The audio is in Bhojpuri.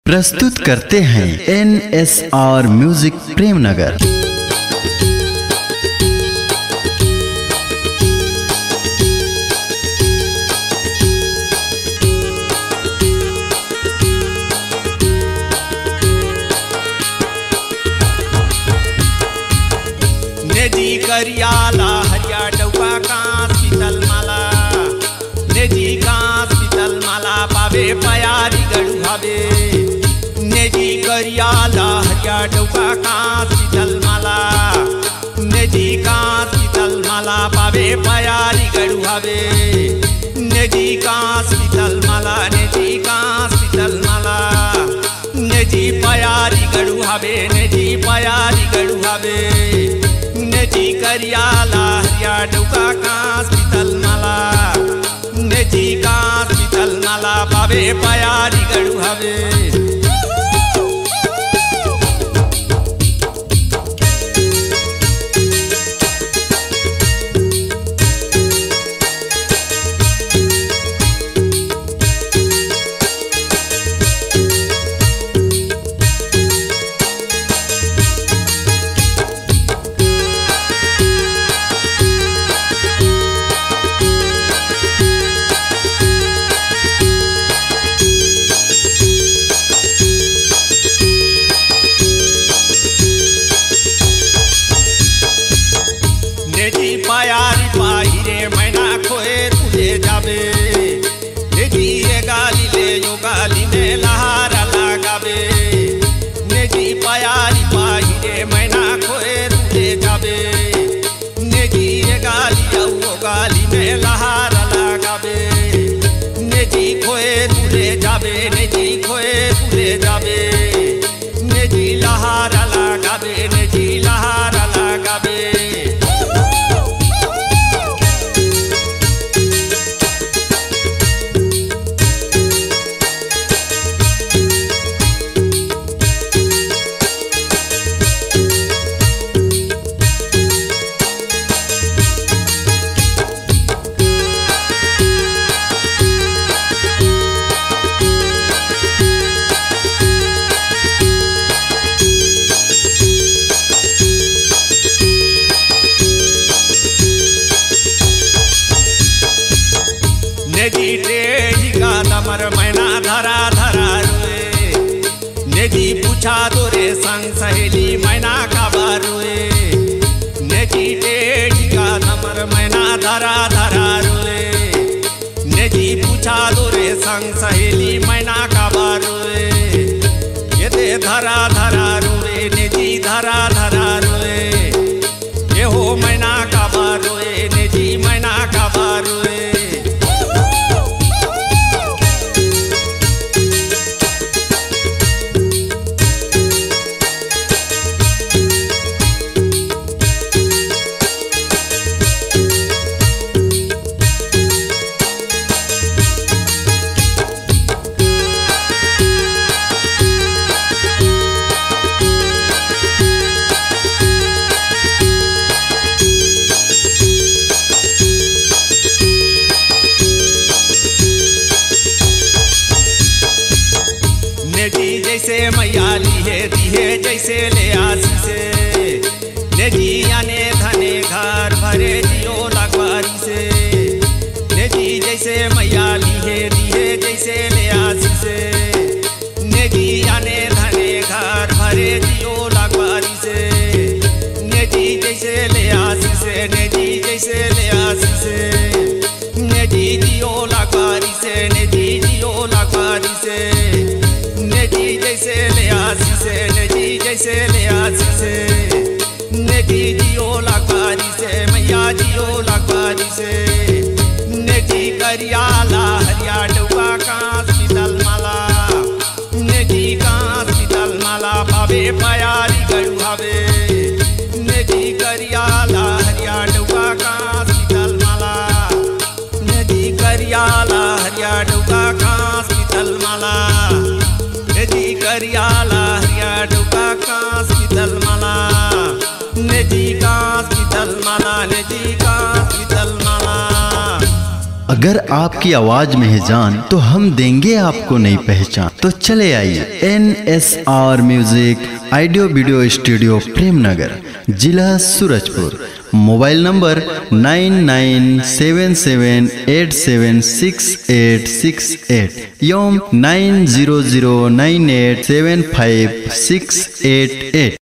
प्रस्तुत करते हैं NSR म्यूजिक प्रेमनगर। नेजी करियाला हरिया डौका कांस पीतल माला, नेजी कांस पीतल माला पावे पयारी गड़ू भावे। नेजी करियाला हरिया डौका कांस पीतल माला, नेजी कांस पीतल माला पावे पयारी गड़ू भावे। नेजी कांस पीतल माला, नेजी कांस पीतल माला, नेजी पयारी गड़ू भावे, नेजी पयारी गड़ू भावे। नेजी करियाला हरिया डौका कांस पीतल माला, नेजी कांस पीतल माला पावे पयारी गड़ू भावे। नेजी पयारी पाहिरे मैना खोए तुझे जावे। नेजी ये गाली ले यो गाली में लहारा लगावे। नेजी पयारी पाहिरे मैना खोए तुझे जावे। नेजी ये गाली यो गाली में लहारा लगावे। नेजी खोए तुझे जावे, नेजी खोए तुझे जावे। नेजी लहारा लगावे, नेजी लहारा लगावे। नेजी टेढ़ी का दमर मैना धरा धरा रोए। नेजी पूछा तोरे संग सहेली मैना का बारोए। नेजी टेढ़ी का दमर मैना धरा धरा रोए। नेजी पूछा तोरे संग सहेली मैना का बारोए। ये दे धरा धरा रोए, नेजी धरा धरा रोए। ये हो मैना का बारोए, नेजी मैना का बारोए। नेजी जैसे मैयाली है दिहे जैसे ले आसी से। नेजी आने धने घर भरे जियो लगवारी से। नेजी जैसे मैयाली है दिहे जैसे ले आसी से। नेजी आने धने घर भरे जियो लगवारी से। नेजी जैसे ले आसी से, नेजी जैसे ले आसी से। नेजी जियो लगवारी से, नेजी जियो लगवारी से। नेजी जैसे ले आसी से, नेजी जैसे ले आसी से। नेजी जियो लगवारी से, मैया जियो लगवारी से। नेजी करियाला हरिया डौका कांस पीतल माला, नेजी कांस पीतल माला पावे पयारी गड़ू भावे। नेजी करियाला हरिया डौका कांस पीतल माला, नेजी करियाला हरिया डौका कांस पीतल माला। नेजी करियाला हरिया डौका कांस पीतल माला, नेजी कांस पीतल माला, नेजी कांस पीतल माला। गर आपकी आवाज में है जान तो हम देंगे आपको नई पहचान। तो चले आइए NSR music audio video studio Premnagar, जिला सूरजपुर। मोबाइल नंबर 9977876868 एवं 9009875688।